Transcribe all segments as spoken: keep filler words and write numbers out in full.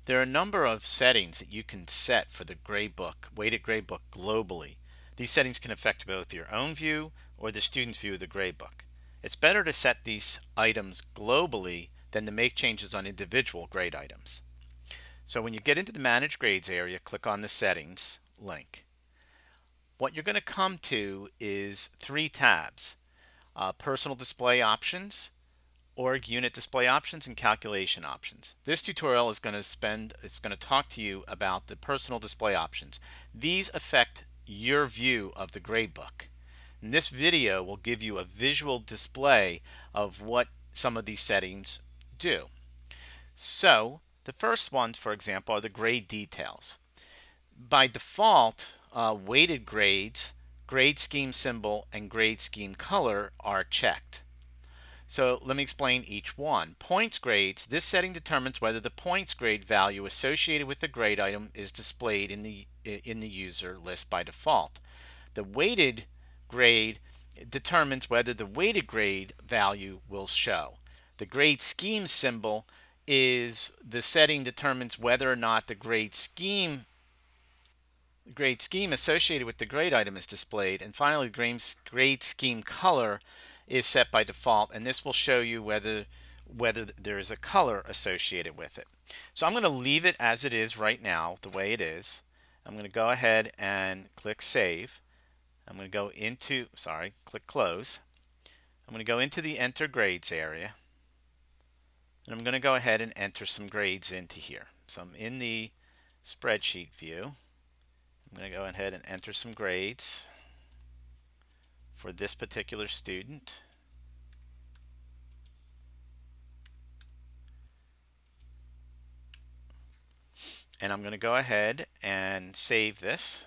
There are a number of settings that you can set for the gradebook, weighted gradebook globally. These settings can affect both your own view or the student's view of the gradebook. It's better to set these items globally than to make changes on individual grade items. So when you get into the Manage Grades area, click on the Settings link. What you're going to come to is three tabs: uh, Personal Display Options, Org Unit Display Options, and Calculation Options. This tutorial is going to spend, it's going to talk to you about the personal display options. These affect your view of the gradebook. And this video will give you a visual display of what some of these settings do. So the first ones, for example, are the grade details. By default, uh, weighted grades, grade scheme symbol, and grade scheme color are checked. So let me explain each one. Points grades. This setting determines whether the points grade value associated with the grade item is displayed in the in the user list by default. The weighted grade determines whether the weighted grade value will show. The grade scheme symbol is the setting determines whether or not the grade scheme grade scheme associated with the grade item is displayed. And finally, grade, grade scheme color is set by default, and this will show you whether whether there is a color associated with it. So I'm going to leave it as it is right now, the way it is. I'm going to go ahead and click Save. I'm going to go into, sorry, click Close. I'm going to go into the Enter Grades area, and I'm going to go ahead and enter some grades into here. So I'm in the spreadsheet view. I'm going to go ahead and enter some grades for this particular student. And I'm going to go ahead and save this.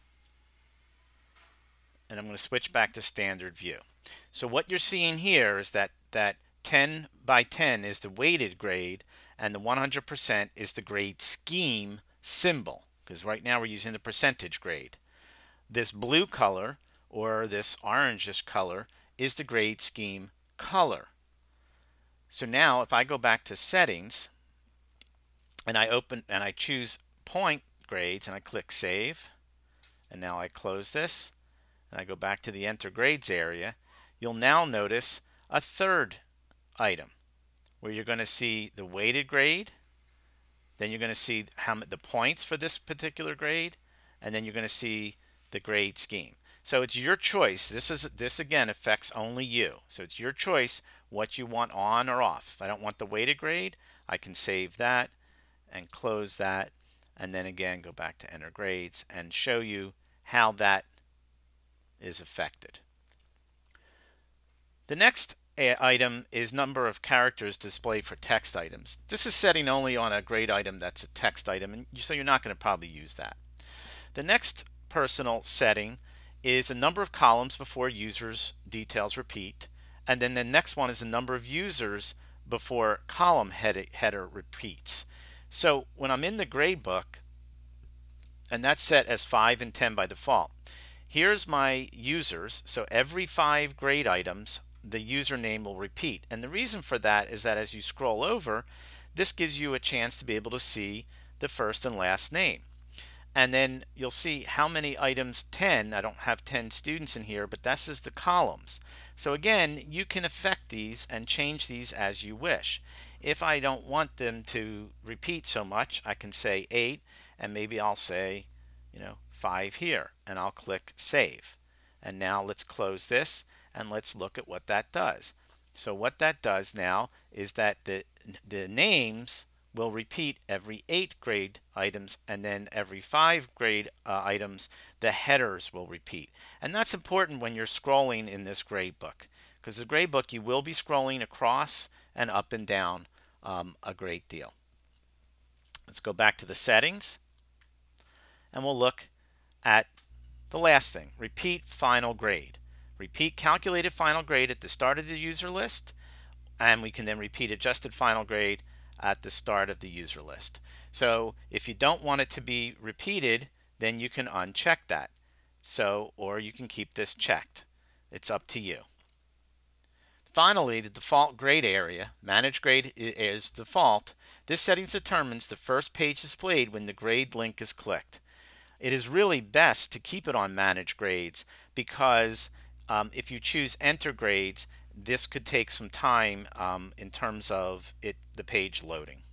And I'm going to switch back to standard view. So what you're seeing here is that that ten by ten is the weighted grade, and the one hundred percent is the grade scheme symbol, because right now we're using the percentage grade. This blue color or this orangish color is the grade scheme color. So now if I go back to settings and I open and I choose point grades and I click Save, and now I close this and I go back to the Enter Grades area, you'll now notice a third item where you're going to see the weighted grade, then you're going to see how the points for this particular grade, and then you're going to see the grade scheme. So it's your choice. This is this again affects only you. So it's your choice what you want on or off. If I don't want the weighted grade, I can save that and close that, and then again go back to Enter Grades and show you how that is affected. The next item is number of characters displayed for text items. This is setting only on a grade item that's a text item, and so you're not going to probably use that. The next personal setting is the number of columns before users details repeat, and then the next one is the number of users before column head header repeats. So when I'm in the gradebook, and that's set as five and ten by default, here's my users. So every five grade items the username will repeat, and the reason for that is that as you scroll over, this gives you a chance to be able to see the first and last name. And then you'll see how many items, ten. I don't have ten students in here, but this is the columns. So again, you can affect these and change these as you wish. If I don't want them to repeat so much, I can say eight, and maybe I'll say, you know, five here, and I'll click Save. And now let's close this and let's look at what that does. So what that does now is that the the names will repeat every eight grade items, and then every five grade uh, items the headers will repeat. And that's important when you're scrolling in this gradebook, because the gradebook you will be scrolling across and up and down um, a great deal. Let's go back to the settings and we'll look at the last thing: repeat final grade. Repeat calculated final grade at the start of the user list, and we can then repeat adjusted final grade at the start of the user list. So if you don't want it to be repeated, then you can uncheck that. So, or you can keep this checked. It's up to you. Finally, the default grade area, manage grade is default. This setting determines the first page displayed when the grade link is clicked. It is really best to keep it on Manage Grades because um, if you choose Enter Grades, this could take some time um, in terms of it the page loading.